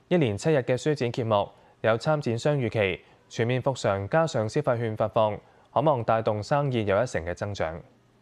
一連7日嘅書展揭幕，有參展商預期全面復常加上消費券發放，可望帶動生意有1成嘅增長。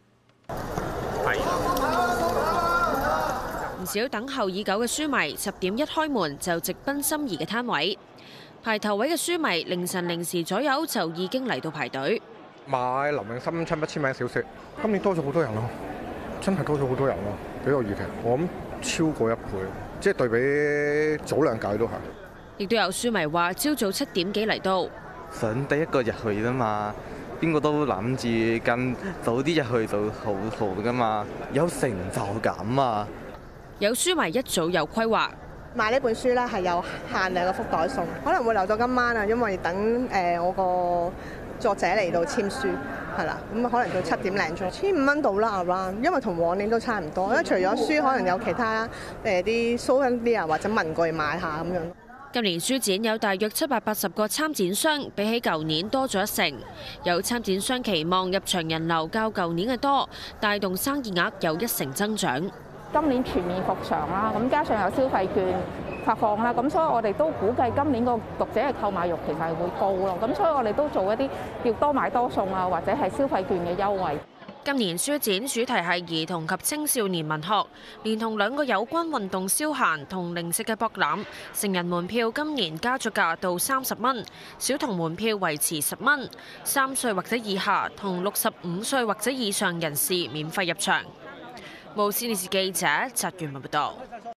唔少等候已久嘅書迷10點一開門就直奔心儀嘅攤位，排頭位嘅書迷凌晨0時左右就已經嚟到排隊。 買林永森親筆簽名小説，今年多咗好多人咯，真係多咗好多人咯，比我預期，我諗超過1倍，即係對比早2屆都係。 亦都有書迷話，朝早7點幾嚟到， 想第一個入去啫嘛，邊個都諗住更早啲入去就好噶嘛，有成就感啊！ 有書迷一早有規劃， 買呢本書咧係有限量嘅福袋送，可能會留到今晚啊，因為等我個作者嚟到簽書，係啦，咁可能到7點零鐘，1500蚊到啦 around， 因為同往年都差唔多，因為除咗書，可能有其他啲 souvenir 或者文具買下咁樣。 今年書展有大約780個參展商，比起舊年多咗1成。有參展商期望入場人流較舊年嘅多，帶動生意額有1成增長。 今年全面復常啦，咁加上有消費券發放啦，咁所以我哋都估計今年個讀者嘅購買慾其實係會高咯。咁所以我哋都做一啲叫多買多送啊，或者係消費券嘅優惠。 今年書展主題係兒童及青少年文學，連同2個有關運動消閒同零食嘅博覽。成人門票今年加咗價到30蚊，小童門票維持10蚊，3歲或者以下同65歲或者以上人士免費入場。無線電視記者翟元文報道。